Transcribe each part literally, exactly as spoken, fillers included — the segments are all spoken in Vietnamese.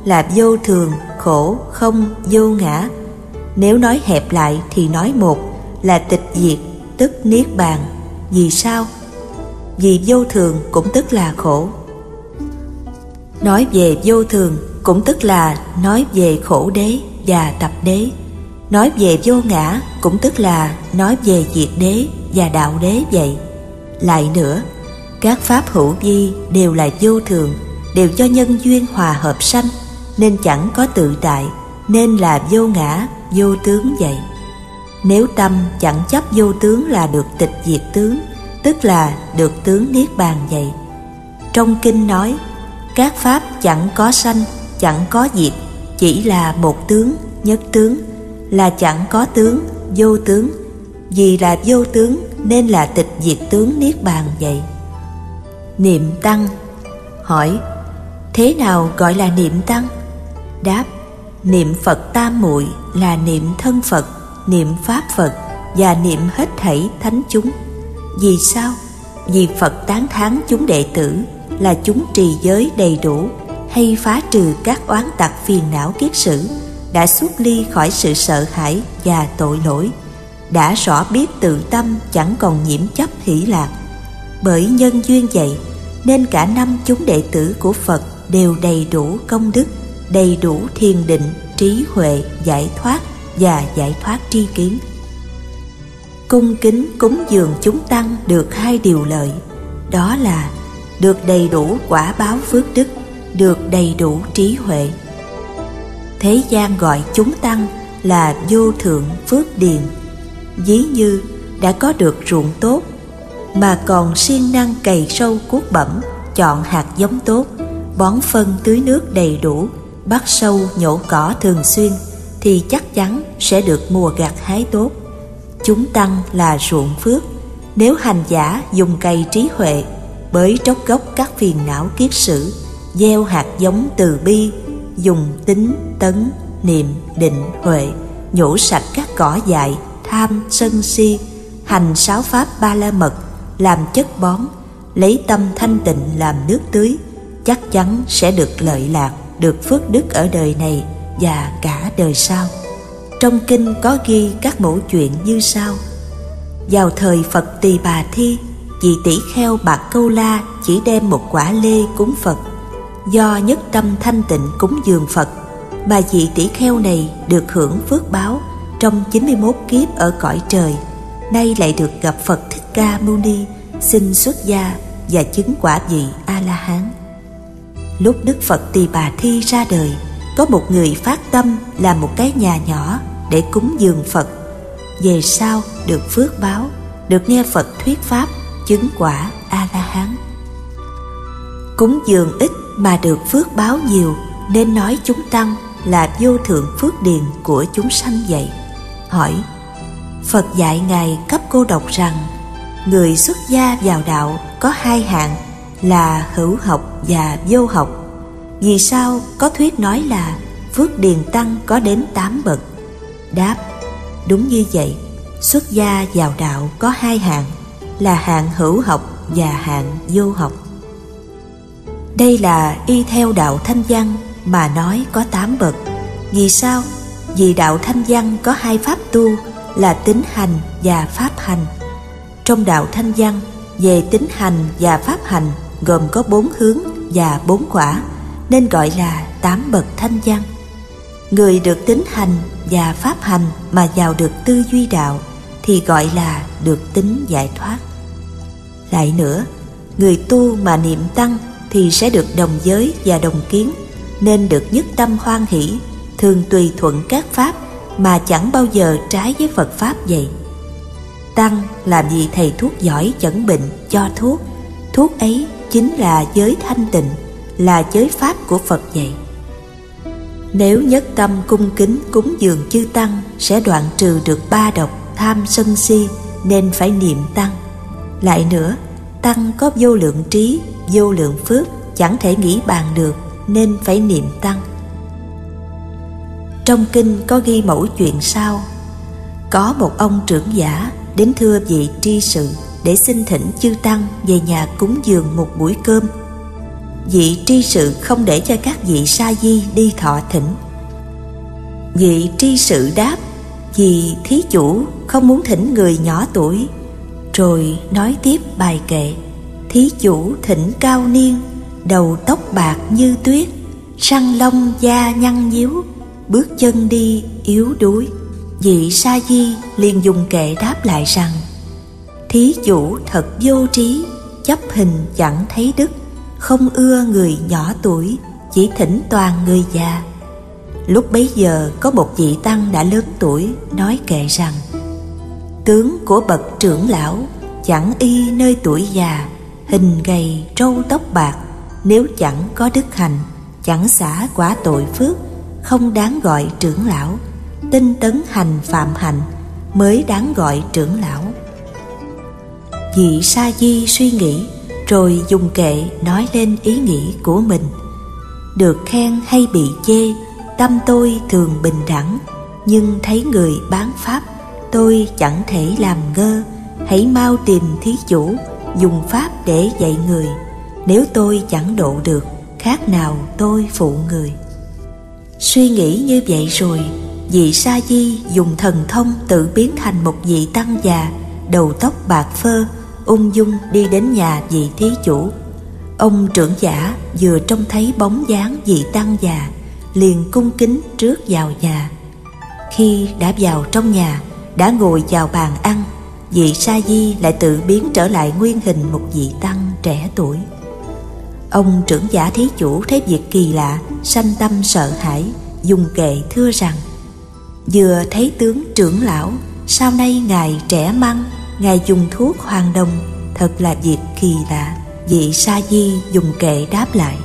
là vô thường, khổ, không, vô ngã. Nếu nói hẹp lại thì nói một là tịch diệt, tức niết bàn. Vì sao? Vì vô thường cũng tức là khổ. Nói về vô thường cũng tức là nói về khổ đế và tập đế. Nói về vô ngã cũng tức là nói về diệt đế và đạo đế vậy. Lại nữa, các pháp hữu vi đều là vô thường, đều do nhân duyên hòa hợp sanh, nên chẳng có tự tại, nên là vô ngã, vô tướng vậy. Nếu tâm chẳng chấp vô tướng là được tịch diệt tướng, tức là được tướng niết bàn vậy. Trong kinh nói, các pháp chẳng có sanh, chẳng có diệt, chỉ là một tướng, nhất tướng, là chẳng có tướng, vô tướng. Vì là vô tướng nên là tịch diệt tướng niết bàn vậy. Niệm tăng. Hỏi: thế nào gọi là niệm tăng? Đáp: niệm Phật tam muội là niệm thân Phật, niệm pháp Phật và niệm hết thảy thánh chúng. Vì sao? Vì Phật tán thán chúng đệ tử là chúng trì giới đầy đủ, hay phá trừ các oán tặc phiền não kiết sử, đã xuất ly khỏi sự sợ hãi và tội lỗi, đã rõ biết tự tâm chẳng còn nhiễm chấp hỷ lạc. Bởi nhân duyên vậy nên cả năm chúng đệ tử của Phật đều đầy đủ công đức, đầy đủ thiền định, trí huệ, giải thoát và giải thoát tri kiến. Cung kính cúng dường chúng tăng được hai điều lợi, đó là được đầy đủ quả báo phước đức, được đầy đủ trí huệ. Thế gian gọi chúng tăng là vô thượng phước điền. Ví như đã có được ruộng tốt mà còn siêng năng cày sâu cuốc bẩm, chọn hạt giống tốt, bón phân tưới nước đầy đủ, bắt sâu nhổ cỏ thường xuyên, thì chắc chắn sẽ được mùa gặt hái tốt. Chúng tăng là ruộng phước. Nếu hành giả dùng cày trí huệ, bới tróc gốc các phiền não kiết sử, gieo hạt giống từ bi, dùng tín, tấn, niệm, định, huệ, nhổ sạch các cỏ dại, tham, sân si, hành sáu pháp ba la mật, làm chất bón, lấy tâm thanh tịnh làm nước tưới, chắc chắn sẽ được lợi lạc, được phước đức ở đời này và cả đời sau. Trong kinh có ghi các mẫu chuyện như sau. Vào thời Phật Tỳ Bà Thi, vị tỷ kheo Bạc Câu La chỉ đem một quả lê cúng Phật. Do nhất tâm thanh tịnh cúng dường Phật mà vị tỷ kheo này được hưởng phước báo trong chín mươi mốt kiếp ở cõi trời, nay lại được gặp Phật Thích Ca Mâu Ni, xin xuất gia và chứng quả vị A-la-hán. Lúc Đức Phật Tỳ Bà Thi ra đời, có một người phát tâm làm một cái nhà nhỏ để cúng dường Phật. Về sau được phước báo, được nghe Phật thuyết pháp, chứng quả A-la-hán. Cúng dường ít mà được phước báo nhiều, nên nói chúng tăng là vô thượng phước điền của chúng sanh vậy. Hỏi: Phật dạy Ngài Cấp Cô Độc rằng người xuất gia vào đạo có hai hạng là hữu học và vô học. Vì sao có thuyết nói là phước điền tăng có đến tám bậc? Đáp: đúng như vậy. Xuất gia vào đạo có hai hạng là hạng hữu học và hạng vô học. Đây là y theo đạo Thanh Văn mà nói có tám bậc. Vì sao? Vì đạo Thanh Văn có hai pháp tu là tín hành và pháp hành. Trong đạo Thanh Văn, về tín hành và pháp hành gồm có bốn hướng và bốn quả, nên gọi là tám bậc Thanh Văn. Người được tín hành và pháp hành mà vào được tư duy đạo thì gọi là được tín giải thoát. Lại nữa, người tu mà niệm tăng thì sẽ được đồng giới và đồng kiến, nên được nhất tâm hoan hỷ, thường tùy thuận các pháp mà chẳng bao giờ trái với Phật pháp vậy. Tăng là vị thầy thuốc giỏi chẩn bệnh cho thuốc, thuốc ấy chính là giới thanh tịnh, là giới pháp của Phật vậy. Nếu nhất tâm cung kính cúng dường chư tăng sẽ đoạn trừ được ba độc tham sân si, nên phải niệm tăng. Lại nữa, tăng có vô lượng trí, vô lượng phước, chẳng thể nghĩ bàn được, nên phải niệm tăng. Trong kinh có ghi mẫu chuyện sau. Có một ông trưởng giả đến thưa vị tri sự để xin thỉnh chư tăng về nhà cúng dường một buổi cơm. Vị tri sự không để cho các vị sa di đi thọ thỉnh. Vị tri sự đáp: vì thí chủ không muốn thỉnh người nhỏ tuổi. Rồi nói tiếp bài kệ: thí chủ thỉnh cao niên, đầu tóc bạc như tuyết, răng long da nhăn nhíu, bước chân đi yếu đuối. Vị sa di liền dùng kệ đáp lại rằng: thí chủ thật vô trí, chấp hình chẳng thấy đức, không ưa người nhỏ tuổi, chỉ thỉnh toàn người già. Lúc bấy giờ có một vị tăng đã lớn tuổi nói kệ rằng: tướng của bậc trưởng lão chẳng y nơi tuổi già, hình gầy râu tóc bạc, nếu chẳng có đức hành, chẳng xả quả tội phước, không đáng gọi trưởng lão. Tinh tấn hành phạm hạnh mới đáng gọi trưởng lão. Vị sa di suy nghĩ, rồi dùng kệ nói lên ý nghĩ của mình: được khen hay bị chê, tâm tôi thường bình đẳng, nhưng thấy người bán pháp, tôi chẳng thể làm ngơ. Hãy mau tìm thí chủ, dùng pháp để dạy người. Nếu tôi chẳng độ được, khác nào tôi phụ người. Suy nghĩ như vậy rồi, vị sa di dùng thần thông tự biến thành một vị tăng già, đầu tóc bạc phơ, ung dung đi đến nhà vị thí chủ. Ông trưởng giả vừa trông thấy bóng dáng vị tăng già, liền cung kính trước vào nhà. Khi đã vào trong nhà, đã ngồi vào bàn ăn, vị sa di lại tự biến trở lại nguyên hình một vị tăng trẻ tuổi. Ông trưởng giả thí chủ thấy việc kỳ lạ, sanh tâm sợ hãi, dùng kệ thưa rằng: vừa thấy tướng trưởng lão, sau nay ngài trẻ măng, ngài dùng thuốc hoàng đồng, thật là việc kỳ lạ. Vị sa di dùng kệ đáp lại: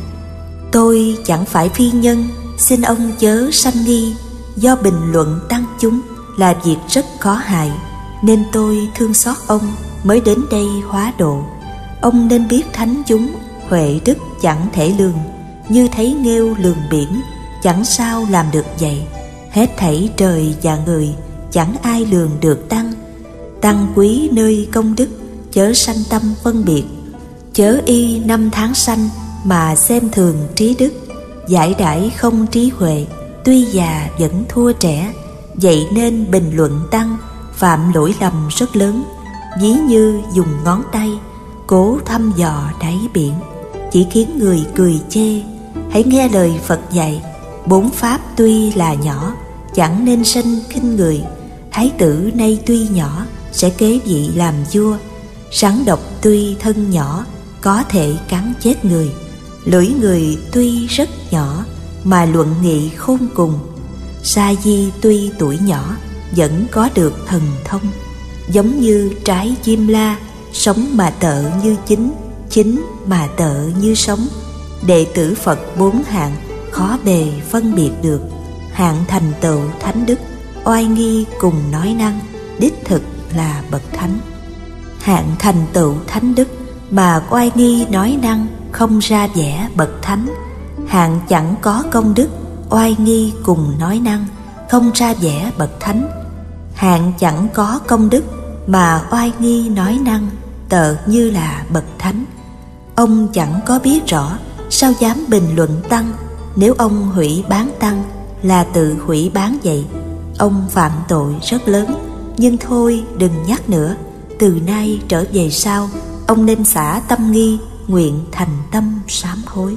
tôi chẳng phải phi nhân, xin ông chớ sanh nghi. Do bình luận tăng chúng là việc rất có hại, nên tôi thương xót ông mới đến đây hóa độ. Ông nên biết thánh chúng huệ đức chẳng thể lường, như thấy nghêu lường biển, chẳng sao làm được vậy. Hết thảy trời và người, chẳng ai lường được tăng. Tăng quý nơi công đức, chớ sanh tâm phân biệt. Chớ y năm tháng sanh mà xem thường trí đức. Giải đãi không trí huệ, tuy già vẫn thua trẻ. Vậy nên bình luận tăng, phạm lỗi lầm rất lớn. Ví như dùng ngón tay cố thăm dò đáy biển, chỉ khiến người cười chê. Hãy nghe lời Phật dạy: bốn pháp tuy là nhỏ, chẳng nên sanh khinh người. Thái tử nay tuy nhỏ, sẽ kế vị làm vua. Rắn độc tuy thân nhỏ, có thể cắn chết người. Lưỡi người tuy rất nhỏ, mà luận nghị khôn cùng. Sa di tuy tuổi nhỏ, vẫn có được thần thông. Giống như trái chim la, sống mà tợ như chín, chín mà tợ như sống. Đệ tử Phật bốn hạng, khó bề phân biệt được. Hạng thành tựu thánh đức, oai nghi cùng nói năng, đích thực là bậc thánh. Hạng thành tựu thánh đức mà oai nghi nói năng, không ra vẻ bậc thánh. Hạng chẳng có công đức, oai nghi cùng nói năng, không ra vẻ bậc thánh. Hạng chẳng có công đức mà oai nghi nói năng, tợ như là bậc thánh. Ông chẳng có biết rõ, sao dám bình luận tăng? Nếu ông hủy bán tăng, là tự hủy bán vậy. Ông phạm tội rất lớn, nhưng thôi đừng nhắc nữa. Từ nay trở về sau, ông nên xả tâm nghi, nguyện thành tâm sám hối.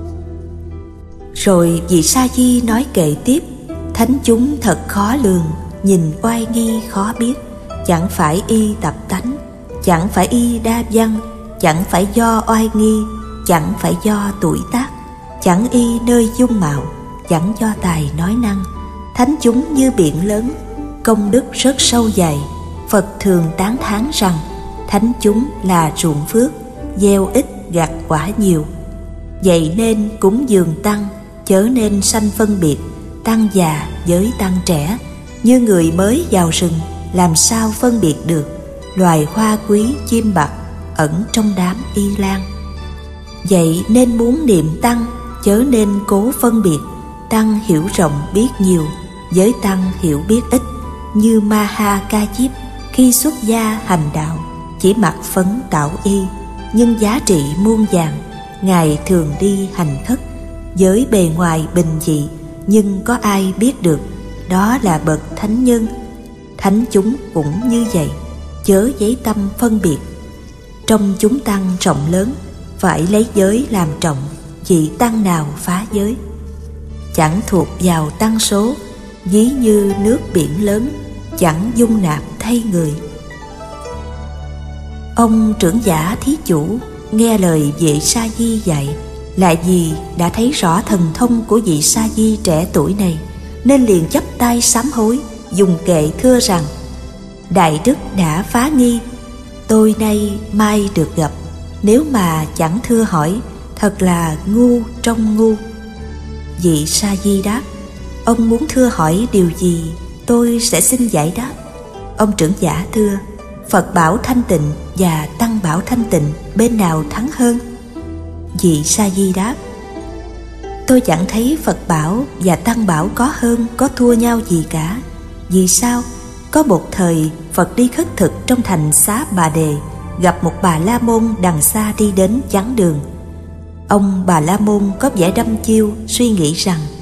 Rồi vị sa di nói kệ tiếp: thánh chúng thật khó lường, nhìn oai nghi khó biết. Chẳng phải y tập tánh, chẳng phải y đa văn, chẳng phải do oai nghi, chẳng phải do tuổi tác, chẳng y nơi dung mạo, chẳng do tài nói năng. Thánh chúng như biển lớn, công đức rất sâu dày. Phật thường tán thán rằng thánh chúng là ruộng phước, gieo ít gặt quả nhiều. Vậy nên cúng dường tăng, chớ nên sanh phân biệt tăng già với tăng trẻ. Như người mới vào rừng, làm sao phân biệt được loài hoa quý chim bạc ẩn trong đám y lan. Vậy nên muốn niệm tăng, chớ nên cố phân biệt. Tăng hiểu rộng biết nhiều, với tăng hiểu biết ít. Như Maha Ca Diếp khi xuất gia hành đạo, chỉ mặc phấn tạo y, nhưng giá trị muôn vàng. Ngài thường đi hành khất với bề ngoài bình dị, nhưng có ai biết được đó là bậc thánh nhân. Thánh chúng cũng như vậy, chớ giấy tâm phân biệt. Trong chúng tăng rộng lớn, phải lấy giới làm trọng, vị tăng nào phá giới. Chẳng thuộc vào tăng số, ví như nước biển lớn, chẳng dung nạp thay người. Ông trưởng giả thí chủ nghe lời vị Sa Di dạy, lại vì đã thấy rõ thần thông của vị Sa Di trẻ tuổi này, nên liền chắp tay sám hối, dùng kệ thưa rằng: Đại đức đã phá nghi, tôi nay mai được gặp. Nếu mà chẳng thưa hỏi, thật là ngu trong ngu. Vị Sa Di đáp: Ông muốn thưa hỏi điều gì, tôi sẽ xin giải đáp. Ông trưởng giả thưa: Phật bảo thanh tịnh và tăng bảo thanh tịnh, bên nào thắng hơn? Vị Sa Di đáp: Tôi chẳng thấy Phật bảo và tăng bảo có hơn có thua nhau gì cả. Vì sao? Có một thời Phật đi khất thực trong thành Xá Bà Đề, gặp một Bà La Môn đằng xa đi đến chắn đường. Ông Bà La Môn có vẻ đăm chiêu, suy nghĩ rằng: